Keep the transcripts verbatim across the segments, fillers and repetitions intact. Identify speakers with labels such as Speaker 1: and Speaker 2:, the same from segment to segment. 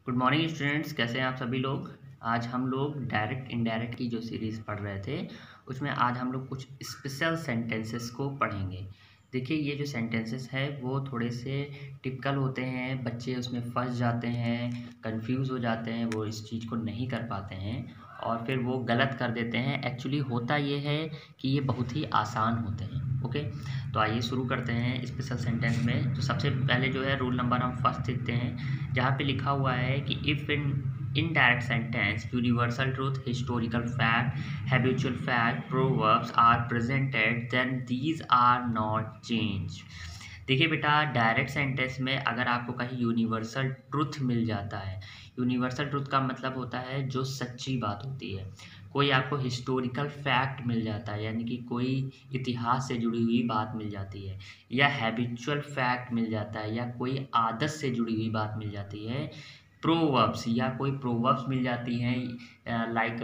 Speaker 1: Good morning students, कैसे हैं आप सभी लोग। आज हम लोग डायरेक्ट इनडायरेक्ट की जो सीरीज़ पढ़ रहे थे उसमें आज हम लोग कुछ स्पेशल सेंटेंसेस को पढ़ेंगे। देखिए, ये जो सेंटेंसेस है वो थोड़े से टिपिकल होते हैं, बच्चे उसमें फंस जाते हैं, कंफ्यूज हो जाते हैं, वो इस चीज़ को नहीं कर पाते हैं और फिर वो गलत कर देते हैं। एक्चुअली होता ये है कि ये बहुत ही आसान होते हैं। ओके, तो आइए शुरू करते हैं स्पेशल सेंटेंस में। तो सबसे पहले जो है रूल नंबर हम फर्स्ट देखते हैं, जहाँ पे लिखा हुआ है कि if in indirect sentence universal truth, historical fact, habitual fact, proverbs are presented, then these are not changed। देखिए बेटा, डायरेक्ट सेंटेंस में अगर आपको कहीं यूनिवर्सल ट्रुथ मिल जाता है, यूनिवर्सल ट्रुथ का मतलब होता है जो सच्ची बात होती है। कोई आपको हिस्टोरिकल फैक्ट मिल जाता है, यानी कि कोई इतिहास से जुड़ी हुई बात मिल जाती है, या हैबिचुअल फैक्ट मिल जाता है, या कोई आदत से जुड़ी हुई बात मिल जाती है, प्रोवर्ब्स या कोई प्रोवर्ब्स मिल जाती हैं, लाइक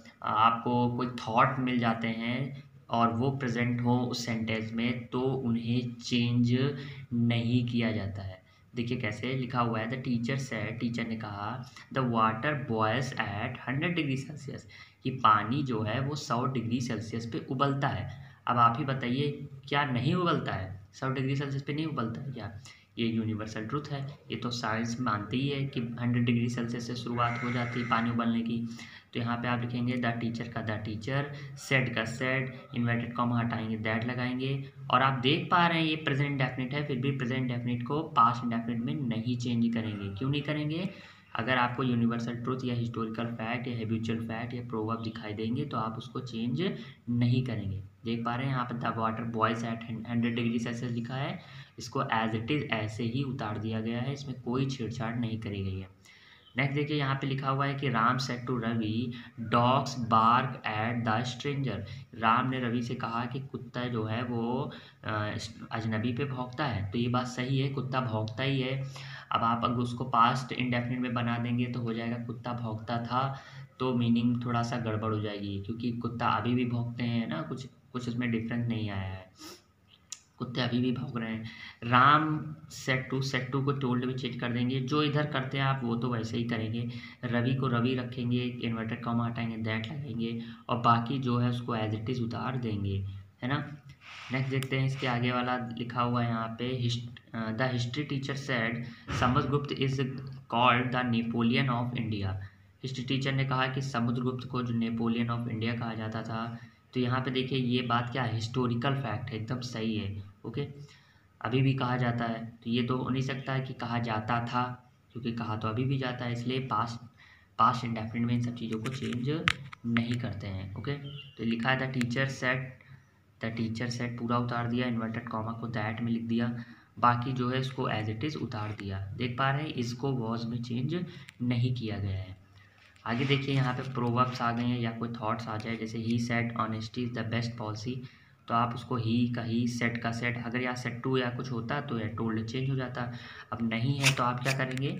Speaker 1: आपको कोई थॉट मिल जाते हैं और वो प्रेजेंट हो उस सेंटेंस में, तो उन्हें चेंज नहीं किया जाता है। देखिए कैसे लिखा हुआ है, द टीचर सेड, टीचर ने कहा, the water boils at hundred degree Celsius, कि पानी जो है वो सौ डिग्री सेल्सियस पे उबलता है। अब आप ही बताइए, क्या नहीं उबलता है? सौ डिग्री सेल्सियस पे नहीं उबलता है क्या? ये यूनिवर्सल ट्रुथ है, ये तो साइंस मानती ही है कि हंड्रेड डिग्री सेल्सियस से शुरुआत हो जाती है पानी उबलने की। तो यहाँ पे आप लिखेंगे द टीचर का द टीचर, सेड का सेड, इन्वर्टेड कॉमा हटाएंगे, दैट लगाएंगे। और आप देख पा रहे हैं ये प्रेजेंट डेफिनिट है, फिर भी प्रेजेंट डेफिनिट को पास्ट इंडेफिनिट में नहीं चेंज करेंगे। क्यों नहीं करेंगे? अगर आपको यूनिवर्सल ट्रुथ या हिस्टोरिकल फैक्ट या हैबिचुअल फैक्ट या प्रोवर्ब दिखाई देंगे तो आप उसको चेंज नहीं करेंगे। देख पा रहे हैं यहाँ पर the water boils at hundred degree Celsius लिखा है, इसको एज इट इज़ ऐसे ही उतार दिया गया है, इसमें कोई छेड़छाड़ नहीं करी गई है। नेक्स्ट देखिए, यहाँ पे लिखा हुआ है कि Ram said to Ravi, dogs bark at the stranger. Ram ने रवि से कहा कि कुत्ता जो है वो अ, अजनबी पे भौंकता है। तो ये बात सही है, कुत्ता भौंकता ही है। अब आप अगर उसको पास्ट इंडेफिनिट में बना देंगे तो हो जाएगा कुत्ता भौंकता था, तो मीनिंग थोड़ा सा गड़बड़ हो जाएगी, क्योंकि कुत्ता अभी भी भौंकते हैं ना, कुछ कुछ उसमें डिफरेंस नहीं आया है, कुत्ते अभी भी भौंक रहे हैं। Ram said to, said to को टोल्ड भी चेंज कर देंगे, जो इधर करते हैं आप वो तो वैसे ही करेंगे। रवि को रवि रखेंगे, इन्वर्टेड कॉमा हटाएंगे, दैट लगाएंगे, और बाकी जो है उसको एज इट इज़ उतार देंगे, है ना। नेक्स्ट देखते हैं, इसके आगे वाला लिखा हुआ है यहाँ पे, the history teacher said Samudragupta is called the Napoleon of India. History teacher ने कहा कि समुद्रगुप्त को जो नेपोलियन ऑफ इंडिया कहा जाता था। तो यहाँ पे देखिए ये बात क्या है, हिस्टोरिकल फैक्ट है, एकदम सही है। ओके, अभी भी कहा जाता है, तो ये तो हो नहीं सकता है कि कहा जाता था, क्योंकि कहा तो अभी भी जाता है, इसलिए पास्ट पास्ट इंडेफिनिट में इन सब चीज़ों को चेंज नहीं करते हैं। ओके, तो लिखा है the teacher said, the teacher said पूरा उतार दिया, इन्वर्टेड कॉमा को दैट में लिख दिया, बाकी जो है इसको एज इट इज़ उतार दिया। देख पा रहे हैं, इसको वॉज में चेंज नहीं किया गया है। आगे देखिए, यहाँ पे प्रोवर्ब्स आ गए हैं या कोई थॉट्स आ जाए, जैसे ही said honesty is the best policy, तो आप उसको ही का ही, सेट का सेट, अगर यहाँ सेट टू या कुछ होता तो या टोल्ड चेंज हो जाता। अब नहीं है तो आप क्या करेंगे,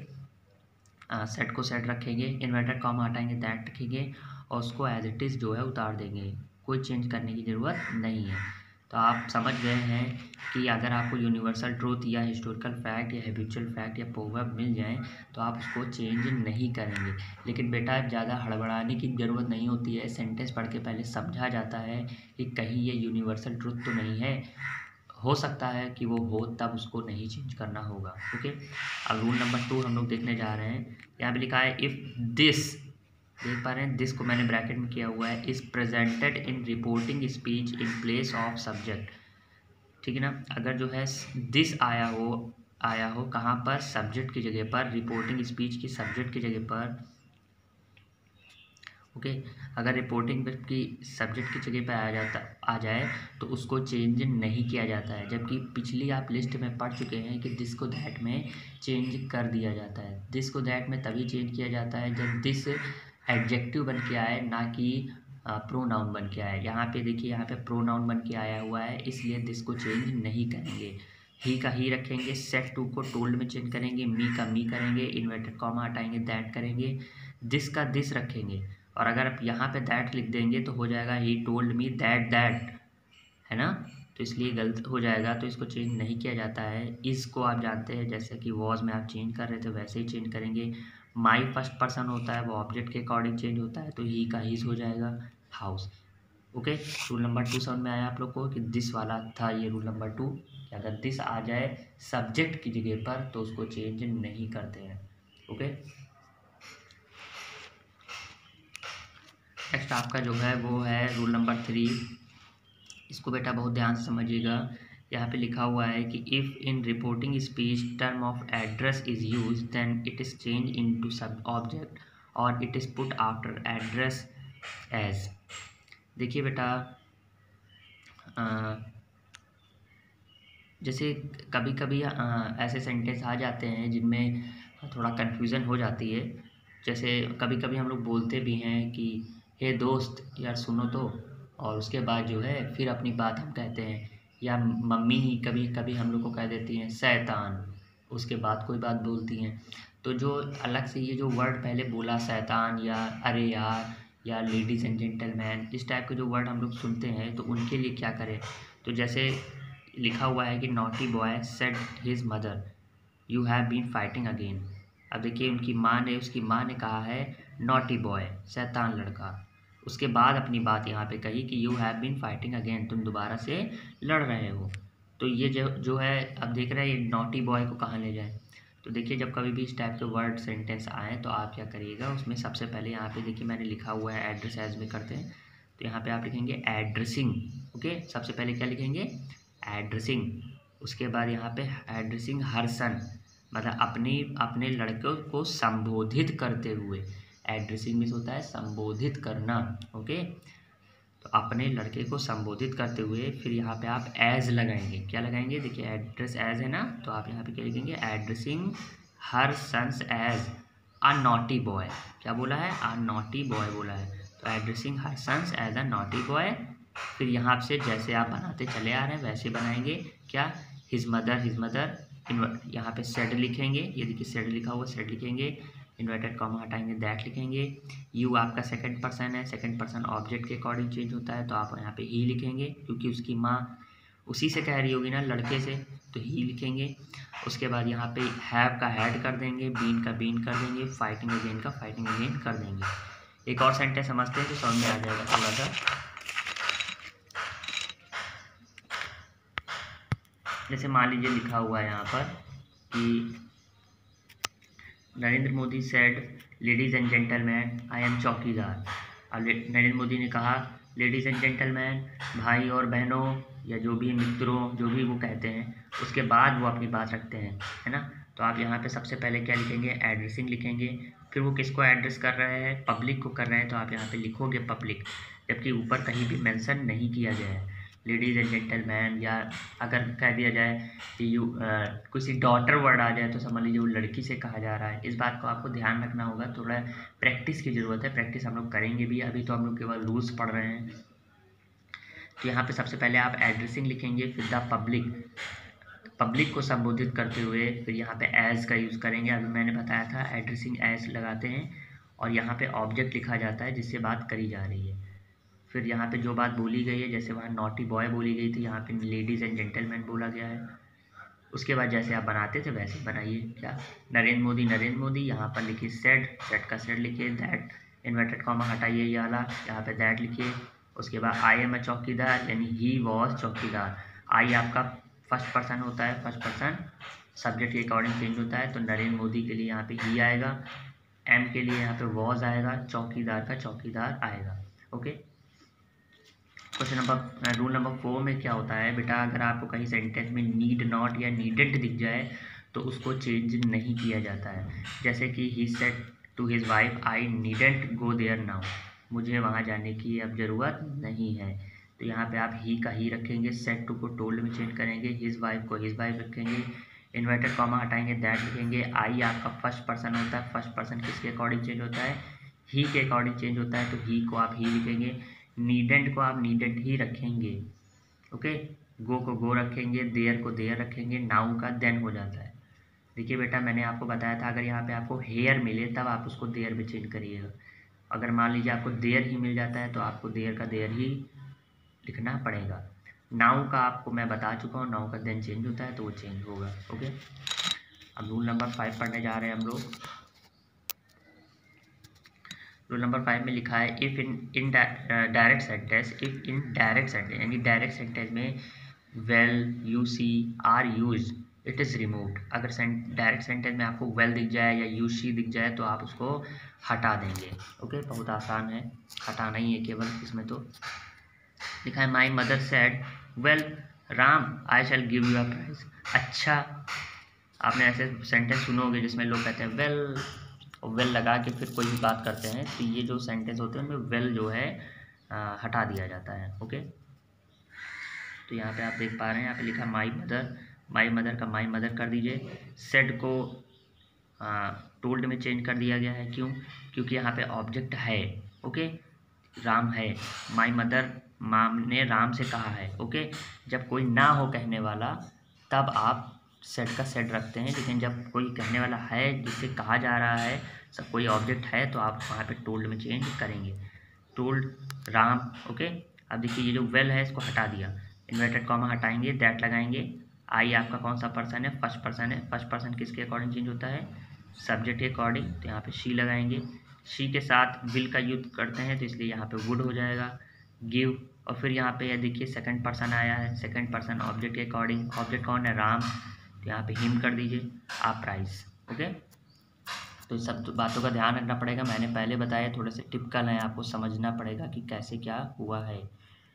Speaker 1: सेट को सेट रखेंगे, इन्वर्टेड कॉमा हटाएंगे, दैट रखेंगे, और उसको एज इट इज़ जो है उतार देंगे, कोई चेंज करने की ज़रूरत नहीं है। तो आप समझ गए हैं कि अगर आपको यूनिवर्सल ट्रूथ या हिस्टोरिकल फैक्ट या हैबिचुअल फैक्ट या प्रोवर्ब मिल जाए तो आप उसको चेंज नहीं करेंगे। लेकिन बेटा, ज़्यादा हड़बड़ाने की ज़रूरत नहीं होती है, सेंटेंस पढ़ के पहले समझा जाता है कि कहीं ये यूनिवर्सल ट्रूथ तो नहीं है, हो सकता है कि वो हो, तब उसको नहीं चेंज करना होगा। ओके, अब रूल नंबर टू हम लोग देखने जा रहे हैं। यहाँ पे लिखा है इफ़ दिस, देख पा रहे हैं, दिस को मैंने ब्रैकेट में किया हुआ है, is presented in reporting speech in place of subject. ठीक है ना, अगर जो है दिस आया हो, आया हो कहाँ पर, सब्जेक्ट की जगह पर, रिपोर्टिंग स्पीच की सब्जेक्ट की जगह पर। ओके, अगर रिपोर्टिंग की सब्जेक्ट की जगह पे आ जाता आ जाए तो उसको चेंज नहीं किया जाता है, जबकि पिछली आप लिस्ट में पढ़ चुके हैं कि दिस को दैट में चेंज कर दिया जाता है। दिस को दैट में तभी चेंज किया जाता है जब दिस एडजेक्टिव बन के आए, ना कि प्रोनाउन बन के आए। यहाँ पे देखिए, यहाँ पे प्रोनाउन बन के आया हुआ है, इसलिए दिस को चेंज नहीं करेंगे, ही का ही रखेंगे, सेट टू को टोल्ड में चेंज करेंगे, मी का मी करेंगे, इन्वर्टेड कॉमा हटाएंगे, दैट करेंगे, दिस का दिस रखेंगे, और अगर आप यहाँ पे दैट लिख देंगे तो हो जाएगा he told me that that, है ना। तो इसलिए गलत हो जाएगा, तो इसको चेंज नहीं किया जाता है। इसको आप जानते हैं, जैसे कि वॉज में आप चेंज कर रहे थे वैसे ही चेंज करेंगे। माई फर्स्ट पर्सन होता है वो ऑब्जेक्ट के अकॉर्डिंग चेंज होता है, तो ही का हीज हो जाएगा house. Okay, rule number two समझ में आया आप लोग को कि दिस वाला था ये रूल नंबर टू, कि अगर दिस आ जाए सब्जेक्ट की जगह पर तो उसको चेंज नहीं करते हैं। ओके, नेक्स्ट आपका जो है वो है रूल नंबर थ्री। इसको बेटा बहुत ध्यान से समझिएगा। यहाँ पे लिखा हुआ है कि if in reporting speech term of address is use then it is change into sub object और it is put after address as. देखिए बेटा, आ, जैसे कभी कभी ऐसे सेंटेंस आ जाते हैं जिनमें थोड़ा कन्फ्यूज़न हो जाती है। जैसे कभी कभी हम लोग बोलते भी हैं कि हे दोस्त यार सुनो तो, और उसके बाद जो है फिर अपनी बात हम कहते हैं, या मम्मी ही कभी कभी हम लोग को कह देती हैं शैतान, उसके बाद कोई बात बोलती हैं। तो जो अलग से ये जो वर्ड पहले बोला शैतान या अरे यार या लेडीज़ एंड जेंटलमैन, इस टाइप के जो वर्ड हम लोग सुनते हैं तो उनके लिए क्या करें। तो जैसे लिखा हुआ है कि naughty boy said his mother you have been fighting again. अब देखिए उनकी माँ ने उसकी माँ ने कहा है नॉटी बॉय शैतान लड़का, उसके बाद अपनी बात यहाँ पे कही कि you have been fighting again, तुम दोबारा से लड़ रहे हो। तो ये जो जो है अब देख रहे हैं ये नॉटी बॉय को कहाँ ले जाए। तो देखिए जब कभी भी इस टाइप के वर्ड सेंटेंस आए तो आप क्या करिएगा, उसमें सबसे पहले यहाँ पे देखिए मैंने लिखा हुआ है एड्रेस एज में करते हैं, तो यहाँ पे आप लिखेंगे एड्रेसिंग। ओके, सबसे पहले क्या लिखेंगे एड्रेसिंग, उसके बाद यहाँ पे एड्रेसिंग हर सन, मतलब अपनी अपने लड़कों को संबोधित करते हुए। एड्रेसिंग मीन्स होता है संबोधित करना। ओके, तो अपने लड़के को संबोधित करते हुए फिर यहाँ पे आप एज लगाएंगे। क्या लगाएंगे, देखिए एड्रेस एज है ना, तो आप यहाँ पे क्या लिखेंगे addressing her sons as a naughty boy. क्या बोला है, अ नॉटी बॉय बोला है, तो addressing her sons as a naughty boy. फिर यहाँ से जैसे आप बनाते चले आ रहे हैं वैसे बनाएंगे। क्या, हिज मदर हिज मदर यहाँ पे सेड लिखेंगे, ये देखिए सेड लिखा हुआ, सेड लिखेंगे, इन्वर्टेड कॉमा हटाएंगे दैट लिखेंगे। यू आपका सेकंड पर्सन है, सेकंड पर्सन ऑब्जेक्ट के अकॉर्डिंग चेंज होता है, तो आप यहाँ पे ही लिखेंगे क्योंकि उसकी माँ उसी से कह रही होगी ना लड़के से, तो ही लिखेंगे। उसके बाद यहाँ पे हैव का हैड कर देंगे, बीन का बीन कर देंगे, फाइटिंग अगेन का फाइटिंग अगेन कर देंगे। एक और सेंटेंस समझते हैं तो समझ में आ जाएगा थोड़ा सा। जैसे मान लीजिए लिखा हुआ है यहाँ पर कि Narendra Modi said ladies and gentleman I am chowkidar. अब नरेंद्र मोदी ने कहा लेडीज़ एंड जेंटलमैन, भाई और बहनों या जो भी मित्रों जो भी वो कहते हैं, उसके बाद वो अपनी बात रखते हैं, है ना। तो आप यहाँ पे सबसे पहले क्या लिखेंगे एड्रेसिंग लिखेंगे। फिर वो किसको एड्रेस कर रहे हैं, पब्लिक को कर रहे हैं, तो आप यहाँ पे लिखोगे पब्लिक, जबकि ऊपर कहीं भी मेंशन नहीं किया गया है लेडीज़ एंड जेंटलमैन। या अगर कह दिया जाए कि यू किसी डॉटर वर्ड आ जाए तो समझ लीजिए वो लड़की से कहा जा रहा है। इस बात को आपको ध्यान रखना होगा, थोड़ा प्रैक्टिस की ज़रूरत है, प्रैक्टिस हम लोग करेंगे भी, अभी तो हम लोग केवल रूल्स पढ़ रहे हैं। तो यहाँ पे सबसे पहले आप एड्रेसिंग लिखेंगे, फिर द पब्लिक, पब्लिक को संबोधित करते हुए फिर यहाँ पे एज का यूज़ करेंगे। अभी मैंने बताया था एड्रेसिंग एज लगाते हैं और यहाँ पे ऑब्जेक्ट लिखा जाता है जिससे बात करी जा रही है। फिर यहाँ पे जो बात बोली गई है, जैसे वहाँ नॉटी बॉय बोली गई थी, यहाँ पे लेडीज़ एंड जेंटलमैन बोला गया है। उसके बाद जैसे आप बनाते थे वैसे बनाइए। क्या, नरेंद्र मोदी नरेंद्र मोदी, यहाँ पर लिखिए सेड, सेड का सेड लिखिए, दैट इन्वर्टेड कॉमा हटाइए ये वाला, यहाँ पे दैट लिखिए। उसके बाद आई एम अ चौकीदार यानी ही वॉज चौकीदार। आई आपका फर्स्ट पर्सन होता है, फर्स्ट पर्सन सब्जेक्ट के अकॉर्डिंग चेंज होता है, तो नरेंद्र मोदी के लिए यहाँ पे ही आएगा, एम के लिए यहाँ पे वॉज आएगा, चौकीदार का चौकीदार आएगा। Okay, question number rule number four में क्या होता है बेटा, अगर आपको कहीं सेंटेंस में नीड नॉट या नीडेंट दिख जाए तो उसको चेंज नहीं किया जाता है। जैसे कि he said to his wife I needn't go there now, मुझे वहाँ जाने की अब ज़रूरत नहीं है, तो यहाँ पे आप ही का ही रखेंगे, सेड टू को टोल्ड में चेंज करेंगे, हिज वाइफ को हिज वाइफ रखेंगे, इन्वर्टेड कॉमा हटाएंगे दैट लिखेंगे। आई आपका फर्स्ट पर्सन होता है, फर्स्ट पर्सन किसके अकॉर्डिंग चेंज होता है, ही के अकॉर्डिंग चेंज होता है, तो ही को आप ही लिखेंगे, नीडेंट को आप नीडेंट ही रखेंगे। ओके, गो को गो रखेंगे, देयर को देयर रखेंगे, नाउ का देन हो जाता है। देखिए बेटा मैंने आपको बताया था अगर यहाँ पे आपको हेयर मिले तब आप उसको देयर में चेंज करिएगा। अगर मान लीजिए आपको देयर ही मिल जाता है तो आपको देयर का देयर ही लिखना पड़ेगा। नाउ का आपको मैं बता चुका हूँ, नाउ का देन चेंज होता है तो वो चेंज होगा। ओके, अब रूल नंबर फाइव पढ़ने जा रहे हैं हम लोग। रूल नंबर फाइव में लिखा है if in in direct sentence, if in direct sentence यानी डायरेक्ट सेंटेंस में well, you see, are use, it is removed. अगर डायरेक्ट सेंटेंस में आपको वेल दिख जाए या यू सी दिख जाए तो आप उसको हटा देंगे। ओके, बहुत आसान है, हटाना ही है केवल। इसमें तो लिखा है my mother said well Ram I shall give you a prize. अच्छा, आपने ऐसे सेंटेंस सुने होंगे जिसमें लोग कहते हैं वेल, वेल लगा के फिर कोई भी बात करते हैं, तो ये जो सेंटेंस होते हैं उनमें वेल जो है आ, हटा दिया जाता है। ओके, तो यहाँ पे आप देख पा रहे हैं, यहाँ पे लिखा माई मदर, माई मदर का माई मदर कर दीजिए। सेड को टोल्ड में चेंज कर दिया गया है। क्यों? क्योंकि यहाँ पे ऑब्जेक्ट है। ओके, राम है, माई मदर माम ने राम से कहा है। ओके, जब कोई ना हो कहने वाला तब आप सेड का सेड रखते हैं, लेकिन जब कोई कहने वाला है जिससे कहा जा रहा है, सब कोई ऑब्जेक्ट है, तो आप वहाँ पे टोल्ड में चेंज करेंगे। टोल्ड राम। ओके, अब देखिए ये जो वेल है इसको हटा दिया, इन्वर्टेड कॉमा हटाएंगे, दैट लगाएंगे। आई आपका कौन सा पर्सन है? फर्स्ट पर्सन है। फर्स्ट पर्सन किसके अकॉर्डिंग चेंज होता है? सब्जेक्ट के अकॉर्डिंग। तो यहाँ पे शी लगाएंगे, शी के साथ विल का यूज करते हैं तो इसलिए यहाँ पे वुड हो जाएगा। गिव, और फिर यहाँ पे देखिए सेकंड पर्सन आया है, सेकंड पर्सन ऑब्जेक्ट के अकॉर्डिंग। ऑब्जेक्ट कौन है? राम, तो यहाँ पे हिम कर दीजिए, आप प्राइस। ओके, तो सब बातों का ध्यान रखना पड़ेगा, मैंने पहले बताया, थोड़े से टिपिकल हैं, आपको समझना पड़ेगा कि कैसे क्या हुआ है।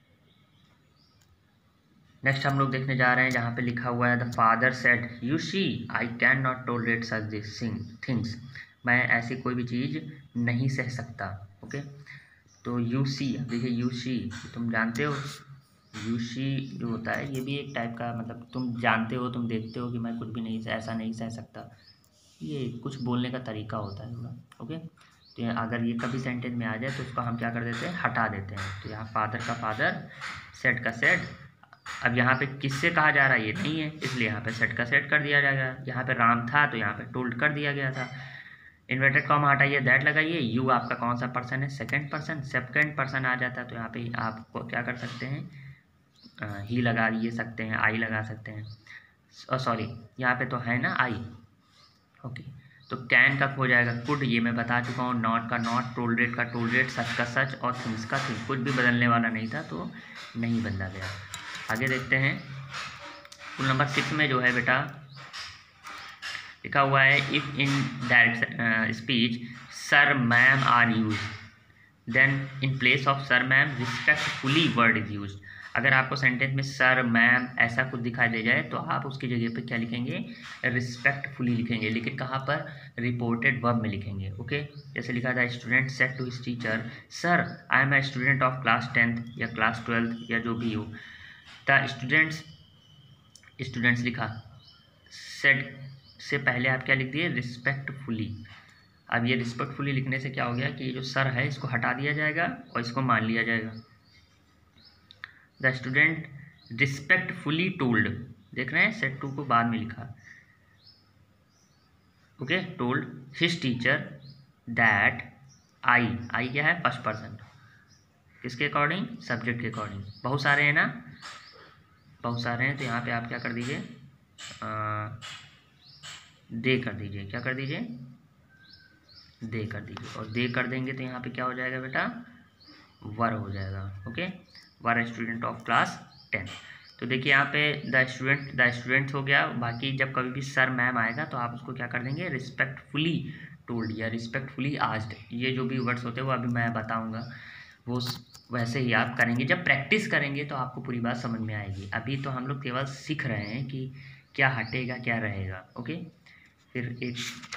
Speaker 1: नेक्स्ट हम लोग देखने जा रहे हैं जहाँ पे लिखा हुआ है the father said you see I can not tolerate such this things. मैं ऐसी कोई भी चीज़ नहीं सह सकता। ओके, तो यू सी, देखिए यू सी तुम जानते हो, यू सी जो होता है ये भी एक टाइप का, मतलब तुम जानते हो, तुम देखते हो कि मैं कुछ भी नहीं, ऐसा नहीं सह सकता, ये कुछ बोलने का तरीका होता है थोड़ा। ओके, तो अगर ये कभी सेंटेंस में आ जाए तो उसको हम क्या कर देते हैं? हटा देते हैं। तो यहाँ फादर का फादर, सेड का सेड। अब यहाँ पे किससे कहा जा रहा है? ये नहीं है, इसलिए यहाँ पे सेड का सेड कर दिया जाएगा। यहाँ पे राम था तो यहाँ पे टोल्ड कर दिया गया था। इन्वर्टेड कॉमा हटाइए, दैट लगाइए। यू आपका कौन सा पर्सन है? Second person. सेकंड पर्सन आ जाता है तो यहाँ पे आपको क्या कर सकते हैं? ही लगा ये सकते हैं, आई लगा सकते हैं। सॉरी, यहाँ पे तो है ना आई। ओके, तो कैन का हो जाएगा कुड, ये मैं बता चुका हूँ। नॉट का नॉट, टोलरेट का टोलरेट, सच का सच, और थिंग्स का थिंग। कुछ भी बदलने वाला नहीं था तो नहीं बदला गया। आगे देखते हैं, रूल नंबर सिक्स में जो है बेटा लिखा हुआ है if in direct speech sir ma'am are use, then in place of sir ma'am respectfully word is use. अगर आपको सेंटेंस में सर मैम ऐसा कुछ दिखाई दे जाए तो आप उसकी जगह पे क्या लिखेंगे? रिस्पेक्टफुली लिखेंगे, लेकिन कहाँ पर? रिपोर्टेड वर्ब में लिखेंगे। ओके, जैसे लिखा था student said to his teacher sir I am a student of class tenth या क्लास ट्वेल्थ या जो भी हो। द स्टूडेंट्स, स्टूडेंट्स लिखा, सेड से पहले आप क्या लिख दिए? रिस्पेक्टफुली। अब ये रिस्पेक्टफुली लिखने से क्या हो गया कि ये जो सर है इसको हटा दिया जाएगा और इसको मान लिया जाएगा। द स्टूडेंट रिस्पेक्टफुली टोल्ड, देख रहे हैं सेट टू को बाद में लिखा। Okay, told his teacher that I, I क्या है? फर्स्ट पर्सन, किसके अकॉर्डिंग? सब्जेक्ट के अकॉर्डिंग। बहुत सारे हैं ना, बहुत सारे हैं, तो यहाँ पे आप क्या कर दीजिए? दे कर दीजिए, क्या कर दीजिए? दे कर दीजिए, और दे कर देंगे तो यहाँ पे क्या हो जाएगा बेटा? वर हो जाएगा। Okay, were student of class tenth. तो देखिए यहाँ पे द स्टूडेंट, द स्टूडेंट्स हो गया। बाकी जब कभी भी सर मैम आएगा तो आप उसको क्या कर देंगे? रिस्पेक्टफुली टोल्ड या रिस्पेक्टफुली आस्क्ड, ये जो भी वर्ड्स होते हैं वो अभी मैं बताऊँगा, वो वैसे ही आप करेंगे। जब प्रैक्टिस करेंगे तो आपको पूरी बात समझ में आएगी। अभी तो हम लोग केवल सीख रहे हैं कि क्या हटेगा क्या रहेगा। ओके, फिर एक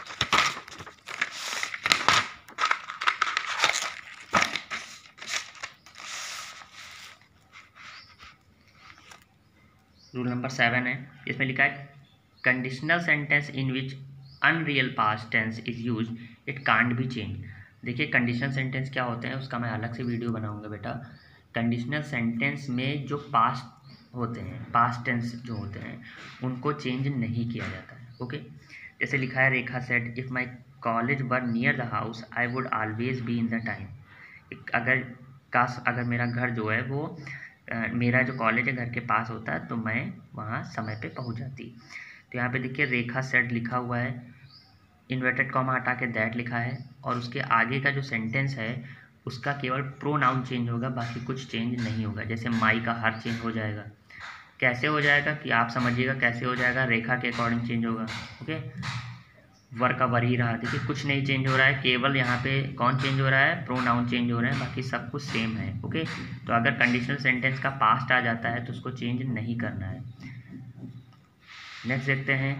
Speaker 1: रूल नंबर सेवन है, इसमें लिखा है conditional sentence in which unreal past tense is use it can't be change. देखिए कंडीशनल सेंटेंस क्या होते हैं उसका मैं अलग से वीडियो बनाऊंगा बेटा। कंडीशनल सेंटेंस में जो पास्ट होते हैं, पास्ट टेंस जो होते हैं, उनको चेंज नहीं किया जाता है। ओके, जैसे लिखा है Rekha said if my college were near the house I would always be in the time. अगर काश अगर मेरा घर जो है वो Uh, मेरा जो कॉलेज है घर के पास होता है तो मैं वहाँ समय पे पहुँच जाती। तो यहाँ पे देखिए रेखा सेड लिखा हुआ है इन्वर्टेड कॉमा हटा के दैट लिखा है और उसके आगे का जो सेंटेंस है उसका केवल प्रोनाउन चेंज होगा, बाकी कुछ चेंज नहीं होगा। जैसे माई का हर चेंज हो जाएगा। कैसे हो जाएगा कि आप समझिएगा कैसे हो जाएगा, रेखा के अकॉर्डिंग चेंज होगा। ओके, वर का वर ही रहा, देखिए कुछ नहीं चेंज हो रहा है, केवल यहाँ पे कौन चेंज हो रहा है, प्रोनाउन चेंज हो रहे हैं, बाकी सब कुछ सेम है। ओके, तो अगर कंडीशनल सेंटेंस का पास्ट आ जाता है तो उसको चेंज नहीं करना है। नेक्स्ट देखते हैं,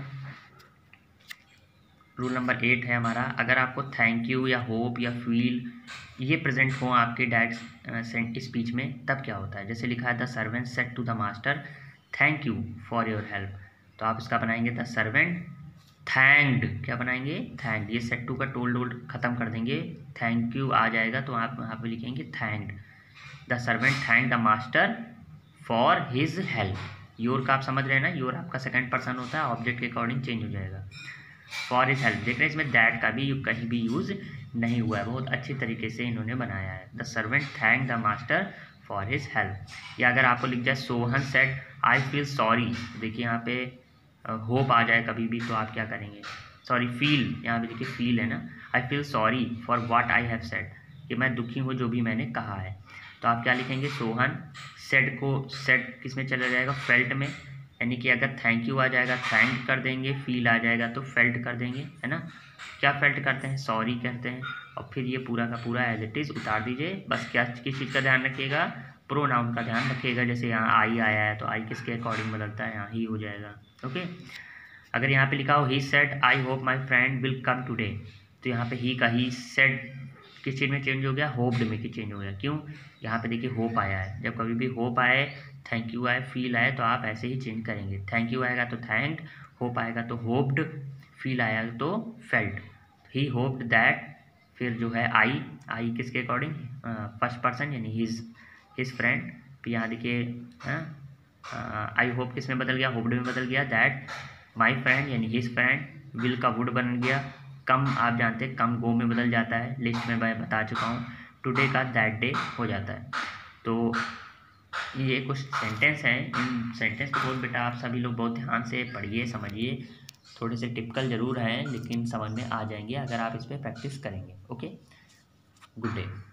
Speaker 1: रूल नंबर एट है हमारा, अगर आपको थैंक यू या होप या फील ये प्रेजेंट हो आपके डायरेक्ट स्पीच में तब क्या होता है। जैसे लिखा है the servant said to the master thank you for your help, तो आप इसका बनाएंगे द सर्वेंट थैंक्ड, क्या बनाएंगे, थैंक्ड। ये सेट टू का टोल्ड ओल्ड खत्म कर देंगे, थैंक यू आ जाएगा तो आप यहाँ पे लिखेंगे thanked. The servant thank the master for his help. Your का आप समझ रहे हैं ना, योर आपका सेकंड पर्सन होता है, ऑब्जेक्ट के अकॉर्डिंग चेंज हो जाएगा। फॉर हिज हेल्प, देख रहे हैं इसमें दैट का भी कहीं भी यूज़ नहीं हुआ है, बहुत अच्छी तरीके से इन्होंने बनाया है। The servant thank the master for his help. या अगर आपको लिख जाए Sohan said I feel sorry, देखिए यहाँ पे होप uh, आ जाए कभी भी तो आप क्या करेंगे, सॉरी फील, यहाँ पे देखिए फील है ना, I feel sorry for what I have said, कि मैं दुखी हूँ जो भी मैंने कहा है। तो आप क्या लिखेंगे, सोहन सेड को सेड किस में चला जाएगा, फेल्ट में, यानी कि अगर थैंक यू आ जाएगा थैंक कर देंगे, फील आ जाएगा तो फेल्ट कर देंगे, है ना। क्या फेल्ट करते हैं, सॉरी कहते हैं, और फिर ये पूरा का पूरा एज इट इज़ उतार दीजिए। बस क्या किस चीज़ का ध्यान रखिएगा, प्रोनाउन का ध्यान रखिएगा। जैसे यहाँ आई आया है तो आई किसके अकॉर्डिंग बदलता है, यहाँ ही हो जाएगा। ओके, अगर यहाँ पे लिखा हो he said I hope my friend will come today, तो यहाँ पे ही का ही सेड किस चीज़ में चेंज हो गया, होप्ड में की चेंज हो गया। क्यों, यहाँ पे देखिए होप आया है, जब कभी भी होप आए, थैंक यू आए, फील आए, तो आप ऐसे ही चेंज करेंगे। थैंक यू आएगा तो थैंक्ड, होप आएगा तो होप्ड, फील आएगा तो फेल्ट। ही होप्ड दैट, फिर जो है आई, आई किसके अकॉर्डिंग, फर्स्ट पर्सन यानी हिज हिज फ्रेंड। फिर यहाँ देखिए आई होप किस में बदल गया, होप्ड में बदल गया। दैट माई फ्रेंड यानी हिज फ्रेंड, विल का वुड बन गया। कम आप जानते हैं कम गो में बदल जाता है, लिस्ट में मैं बता चुका हूँ। टुडे का दैट डे हो जाता है। तो ये कुछ सेंटेंस हैं, इन सेंटेंस को बहुत बेटा आप सभी लोग बहुत ध्यान से पढ़िए, समझिए। थोड़े से टिपिकल ज़रूर हैं लेकिन समझ में आ जाएंगे अगर आप इस पर प्रैक्टिस करेंगे। Okay, good day.